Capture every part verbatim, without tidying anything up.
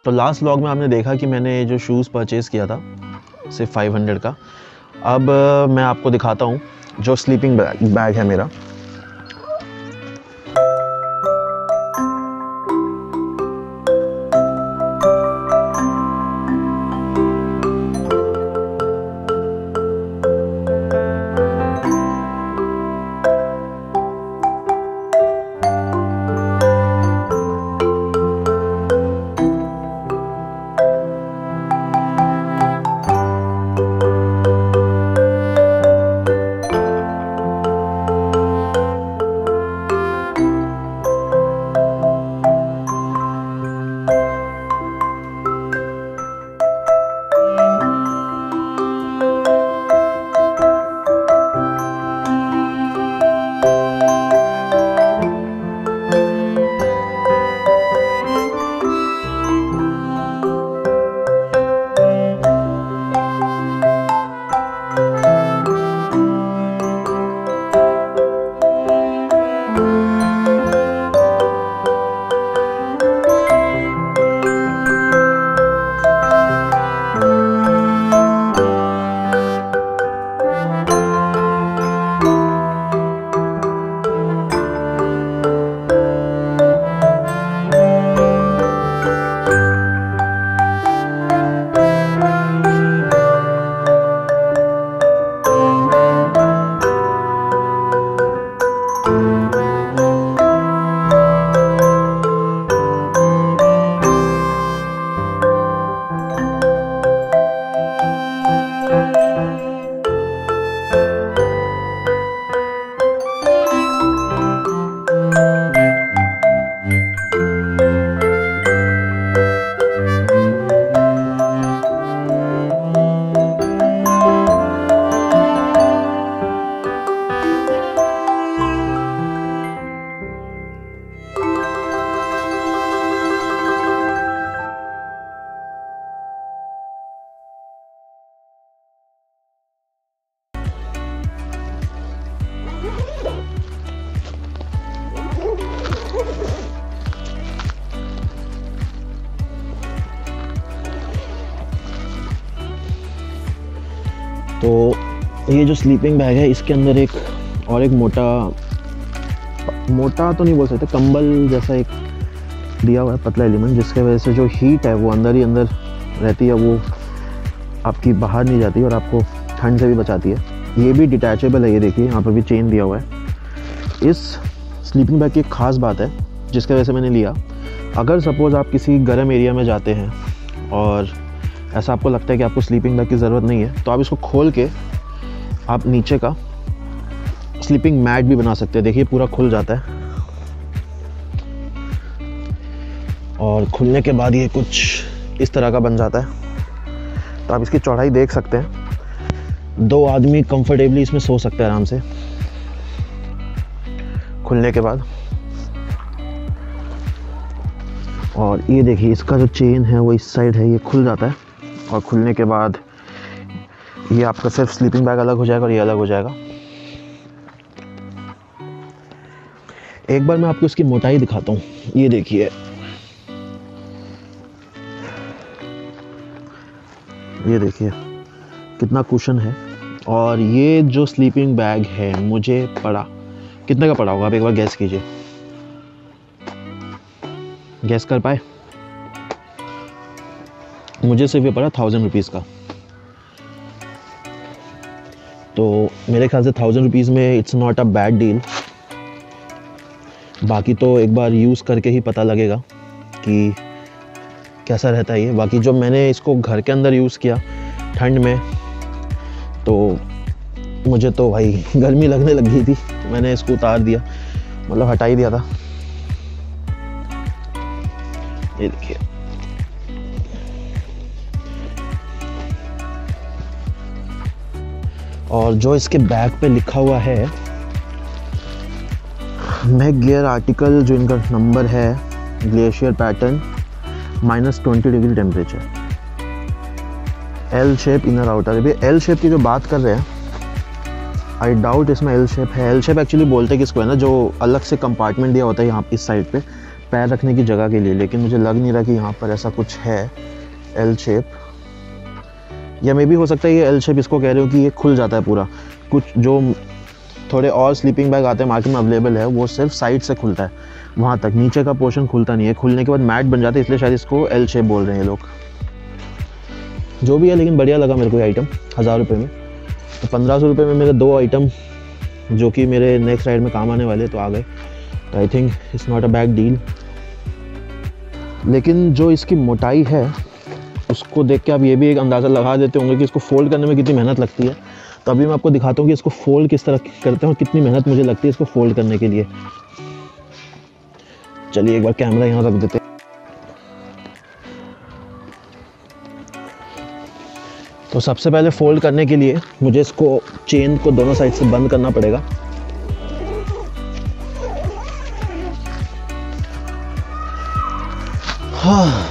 तो last vlog में आपने देखा कि मैंने जो शूज़ परचेज़ किया था सिर्फ फाइव हंड्रेड का। अब मैं आपको दिखाता हूँ जो स्लीपिंग बैग है मेरा। तो ये जो स्लीपिंग बैग है इसके अंदर एक और एक मोटा मोटा तो नहीं बोल सकते, कंबल जैसा एक दिया हुआ है, पतला एलिमेंट, जिसके वजह से जो हीट है वो अंदर ही अंदर रहती है, वो आपकी बाहर नहीं जाती और आपको ठंड से भी बचाती है। ये भी डिटैचेबल है, ये देखिए यहाँ पर भी चेन दिया हुआ है। इस स्लीपिंग बैग की एक ख़ास बात है जिसकी वजह से मैंने लिया, अगर सपोज़ आप किसी गर्म एरिया में जाते हैं और ऐसा आपको लगता है कि आपको स्लीपिंग बैग की ज़रूरत नहीं है, तो आप इसको खोल के आप नीचे का स्लीपिंग मैट भी बना सकते हैं। देखिए पूरा खुल जाता है और खुलने के बाद ये कुछ इस तरह का बन जाता है। तो आप इसकी चौड़ाई देख सकते हैं, दो आदमी कंफर्टेबली इसमें सो सकते हैं आराम से खुलने के बाद। और ये देखिए इसका जो चेन है वो इस साइड है, ये खुल जाता है और खुलने के बाद ये आपका सिर्फ स्लीपिंग बैग अलग हो जाएगा और ये अलग हो जाएगा। एक बार मैं आपको इसकी मोटाई दिखाता हूँ। ये देखिए, ये देखिए कितना कुशन है। और ये जो स्लीपिंग बैग है मुझे पड़ा, कितने का पड़ा होगा आप एक बार गैस कीजिए, गैस कर पाए? मुझे सिर्फ ये पड़ा थाउजेंड रुपीज़ का। तो मेरे ख्याल से थाउजेंड रुपीज़ में it's not a bad deal. बाकी तो एक बार यूज़ करके ही पता लगेगा कि कैसा रहता है ये। बाकी जो मैंने इसको घर के अंदर यूज़ किया ठंड में, तो मुझे तो भाई गर्मी लगने लग गई थी, मैंने इसको उतार दिया, मतलब हटा ही दिया था। ये देखिए, और जो इसके बैग पे लिखा हुआ है मैक गियर आर्टिकल, जो इनका नंबर है, glacier pattern, minus twenty degree temperature, L shape inner outer. अभी एल शेप की जो बात कर रहे हैं, आई डाउट इसमें एल शेप है। एल शेप एक्चुअली बोलते हैं किसको है ना, जो अलग से कंपार्टमेंट दिया होता है यहाँ इस साइड पे, पैर रखने की जगह के लिए, लेकिन मुझे लग नहीं रहा कि यहाँ पर ऐसा कुछ है एल शेप, या मे भी हो सकता है ये एल शेप इसको कह रहे हो कि ये खुल जाता है पूरा। कुछ जो थोड़े और स्लीपिंग बैग आते हैं मार्केट में अवेलेबल है, वो सिर्फ साइड से खुलता है, वहाँ तक नीचे का पोर्शन खुलता नहीं है। खुलने के बाद मैट बन जाता है, इसलिए शायद इसको एल शेप बोल रहे हैं लोग। जो भी है, लेकिन बढ़िया लगा मेरे को ये आइटम हज़ार रुपये में। तो पंद्रह सौ रुपये में मेरे दो आइटम जो कि मेरे नेक्स्ट राइड में काम आने वाले तो आ गए। तो I think it's not a bad deal. लेकिन जो इसकी मोटाई है उसको देख के आप ये भी एक अंदाज़ा लगा देते होंगे कि इसको फोल्ड करने में कितनी मेहनत लगती है। तो अभी मैं आपको दिखाता हूँ कि इसको फोल्ड किस तरह करते हैं और कितनी मेहनत मुझे लगती है इसको फोल्ड करने के लिए। चलिए एक बार कैमरा यहाँ रख देते हैं। तो सबसे पहले फोल्ड करने के लिए मुझे इसको चेन को दोनों साइड से बंद करना पड़ेगा। हाँ,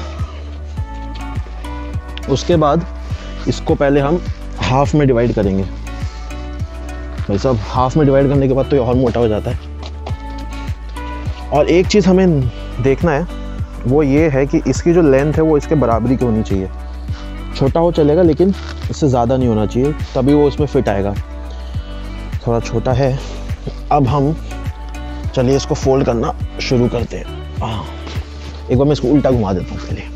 उसके बाद इसको पहले हम हाफ में डिवाइड करेंगे। भाई साहब, हाफ में डिवाइड करने के बाद तो ये और मोटा हो जाता है। और एक चीज़ हमें देखना है वो ये है कि इसकी जो लेंथ है वो इसके बराबरी की होनी चाहिए। छोटा हो चलेगा लेकिन इससे ज़्यादा नहीं होना चाहिए, तभी वो उसमें फिट आएगा। थोड़ा छोटा है। अब हम चलिए इसको फोल्ड करना शुरू करते हैं। हाँ, एक बार मैं इसको उल्टा घुमा देता हूँ पहले।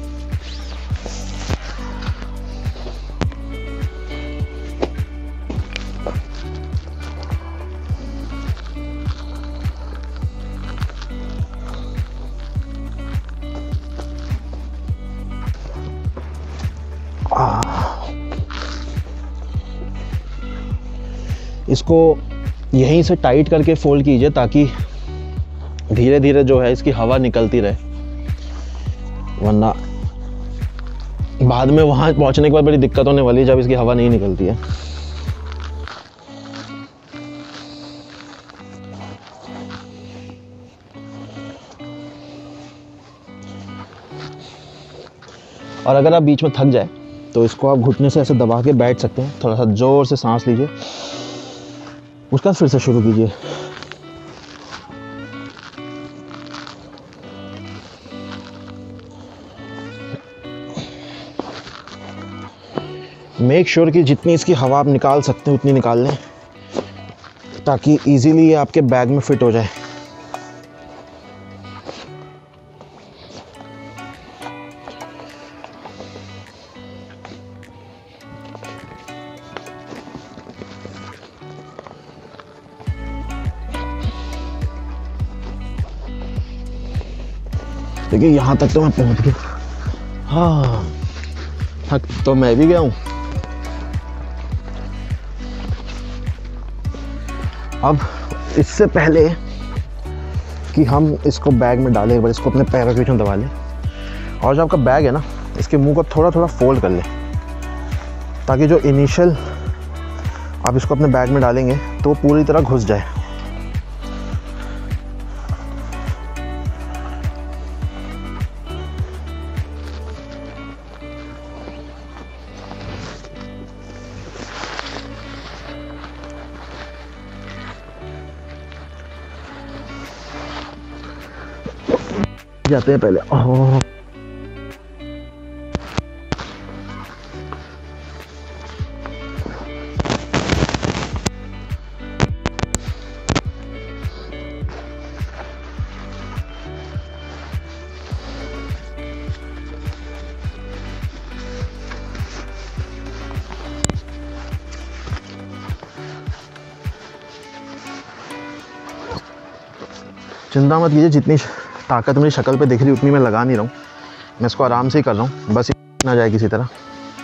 इसको यहीं से टाइट करके फोल्ड कीजिए ताकि धीरे धीरे जो है इसकी हवा निकलती रहे, वरना बाद में वहां पहुंचने के बाद बड़ी दिक्कत होने वाली है जब इसकी हवा नहीं निकलती है। और अगर आप बीच में थक जाए तो इसको आप घुटने से ऐसे दबा के बैठ सकते हैं। थोड़ा सा जोर से सांस लीजिए, उसका फिर से शुरू कीजिए। मेक श्योर कि जितनी इसकी हवा आप निकाल सकते हैं उतनी निकाल लें ताकि इजीली ये आपके बैग में फिट हो जाए। देखिए यहाँ तक तो मैं पहुँच गया। हाँ, थक तो मैं भी गया हूँ। अब इससे पहले कि हम इसको बैग में डालें, एक बार इसको अपने पैरों के बीच में दबा लें और जो आपका बैग है ना, इसके मुंह को थोड़ा थोड़ा फोल्ड कर लें ताकि जो इनिशियल आप इसको अपने बैग में डालेंगे तो वो पूरी तरह घुस जाए। जाते हैं पहले। ओह, चिंता मत कीजिए, जितनी ताकत मेरी शक्ल पे दिख रही उतनी मैं लगा नहीं रहा हूँ। मैं इसको आराम से ही कर रहा हूँ, बस ना जाए किसी तरह।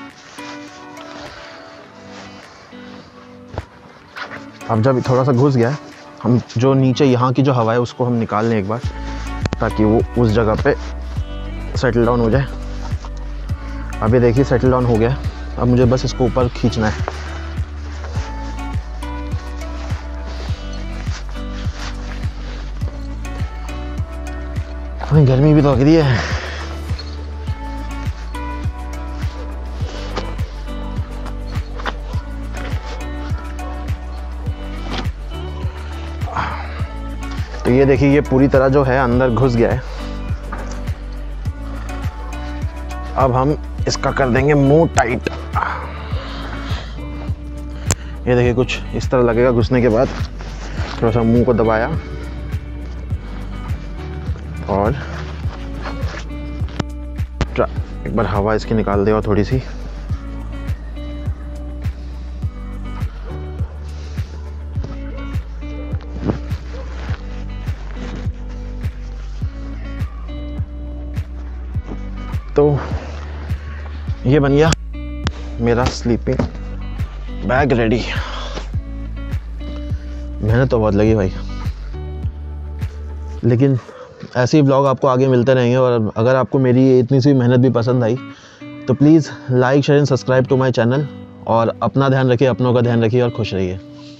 अब जब थोड़ा सा घुस गया है, हम जो नीचे यहाँ की जो हवा है उसको हम निकाल लें एक बार ताकि वो उस जगह पे सेटल डाउन हो जाए। अभी देखिए सेटल डाउन हो गया। अब मुझे बस इसको ऊपर खींचना है। हमें गर्मी भी तो लग रही है। तो ये देखिए, ये पूरी तरह जो है अंदर घुस गया है। अब हम इसका कर देंगे मुंह टाइट। ये देखिए कुछ इस तरह लगेगा घुसने के बाद। थोड़ा सा मुंह को दबाया और एक बार हवा इसकी निकाल दे और थोड़ी सी। तो ये बन गया मेरा स्लीपिंग बैग रेडी। मेहनत तो बहुत लगी भाई, लेकिन ऐसे ही ब्लॉग आपको आगे मिलते रहेंगे। और अगर आपको मेरी इतनी सी मेहनत भी पसंद आई तो please like share and subscribe to my channel. और अपना ध्यान रखिए, अपनों का ध्यान रखिए और खुश रहिए।